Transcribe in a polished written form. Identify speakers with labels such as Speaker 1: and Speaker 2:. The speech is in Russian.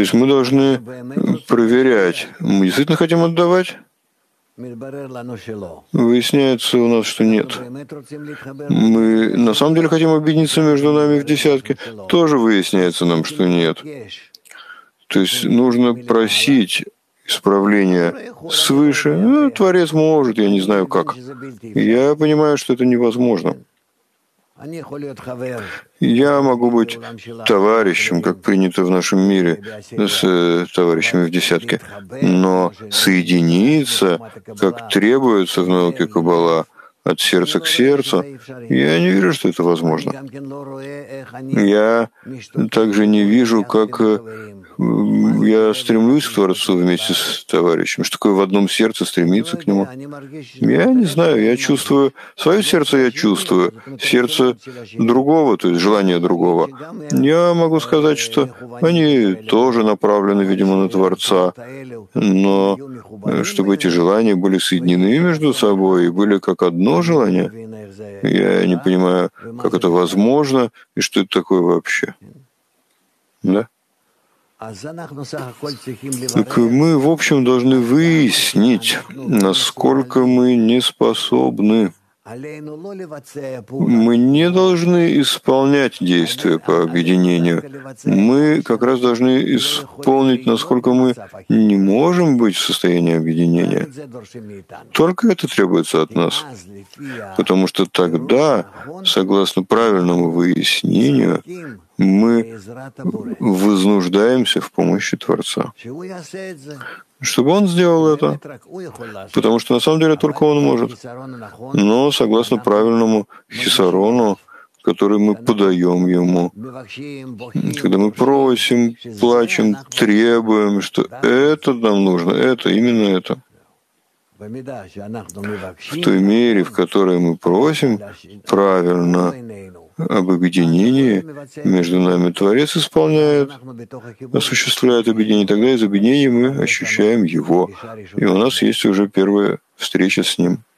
Speaker 1: есть мы должны проверять, мы действительно хотим отдавать? Выясняется у нас, что нет. Мы на самом деле хотим объединиться между нами в десятке. Тоже выясняется нам, что нет. То есть нужно просить исправления свыше. Ну, Творец может, я не знаю как. Я понимаю, что это невозможно. Я могу быть товарищем, как принято в нашем мире, с товарищами в десятке, но соединиться, как требуется в науке Каббала, от сердца к сердцу, я не вижу, что это возможно. Я также не вижу, как я стремлюсь к Творцу вместе с товарищем. Что такое в одном сердце стремиться к нему? Я не знаю, я чувствую, свое сердце я чувствую, сердце другого, то есть желание другого. Я могу сказать, что они тоже направлены, видимо, на Творца, но чтобы эти желания были соединены между собой и были как одно желание, я не понимаю, как это возможно и что это такое вообще. Да? Так мы, в общем, должны выяснить, насколько мы не способны. Мы не должны исполнять действия по объединению. Мы как раз должны исполнить, насколько мы не можем быть в состоянии объединения. Только это требуется от нас. Потому что тогда, согласно правильному выяснению, мы вознуждаемся в помощи Творца. Чтобы он сделал это. Потому что на самом деле только он может. Но согласно правильному хисарону, который мы подаем ему, когда мы просим, плачем, требуем, что это нам нужно, это, именно это. В той мере, в которой мы просим правильно об объединении между нами, Творец исполняет, осуществляет объединение. Тогда из объединения мы ощущаем Его. И у нас есть уже первая встреча с Ним.